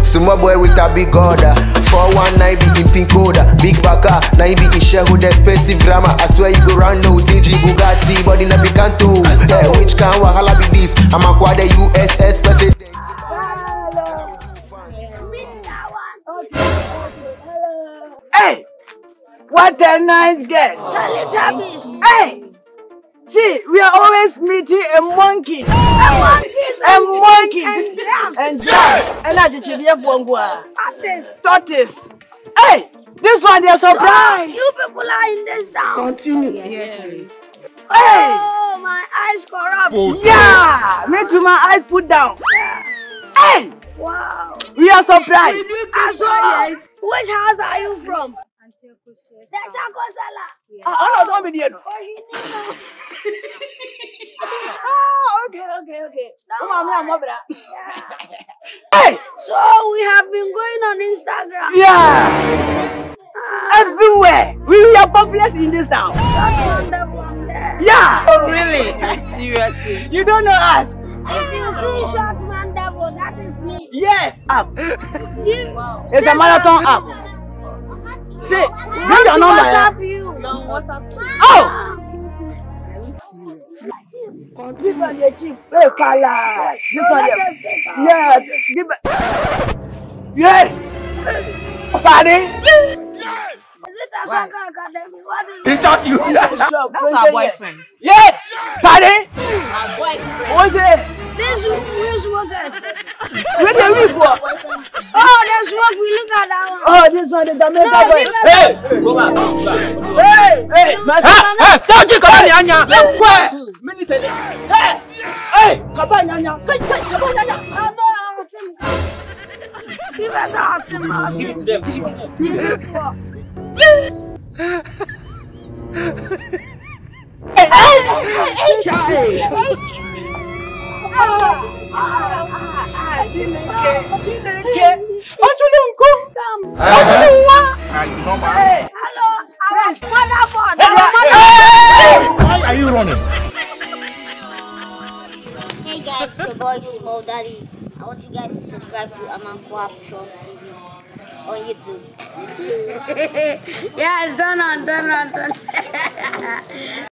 Small boy with a big order. 419 be in pink coda. Big baka, now he be in share with expensive grammar. I swear you go round no TG Bugatti, but in a picanto. Hey, which can wahala be this? Amankwah the USS president. Hey, what a nice guest. Hey, see, we are always meeting a monkey. A monkey. And drums. And I just tortoise. Hey, this one they're surprised. You people are in this town. Continue. Yes, please. Hey. Oh, my eyes corrupt. Yeah, me too, my eyes put down. Hey, Wow. we are surprised. Which house are you from? The Chakosala. Oh, no, don't be there. Okay. Come on, hey! So we have been going on Instagram. Yeah! Everywhere! We are popular in this town. Yeah! Oh, really? Seriously? You don't know us? If you see Shortman Devil, that is me. Yes! App. It's a Give marathon app. Say, bring your number. WhatsApp you. Oh! This one is cheap. Hey, Kala. This one is. Yeah. Give it. Yeah. Pardon? Is it a soccer academy? What is it? He shot you. That's our boyfriends. Yeah. Pardon? Our boyfriends. What's it? This we smoke. Where the we for? Oh, the smoke. We look at that one. Oh, this one is the Jamaica boy. Hey! Go back. Hey! Hey! Don't you come here, Anya? Hey! Hey! Come on, Anya. Come on, Anya. Give us awesome. Give it to them. Hello, our motherboard. Why are you running? Hey guys, it's your boy Small Daddy. I want you guys to subscribe to Amankwah Trump TV on YouTube. Yes, done.